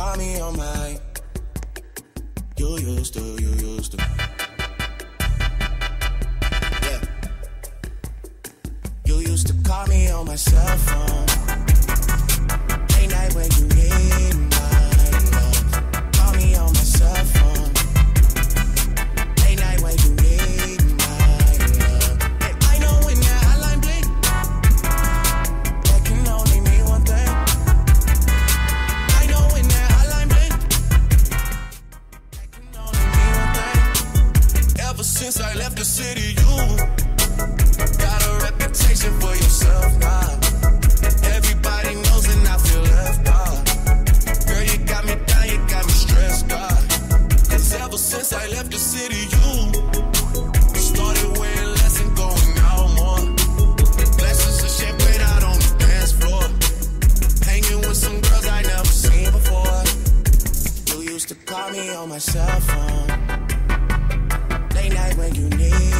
call me on my. You used to. Yeah. You used to call me on my cell phone. Late night when you need my love. Call me on my cell phone. Late night when you need my love. And I know when that hotline blink, that can only mean one thing. I know when that hotline blink, that can only mean one thing. Ever since I left the city, you got a reputation for yourself now. Everybody knows and I feel left out. Girl, you got me down, you got me stressed out. Cause ever since I left the city, you started wearing less and going out more. Glasses of champagne out on the dance floor. Hanging with some girls I never seen before. You used to call me on my cell phone. Late night when you need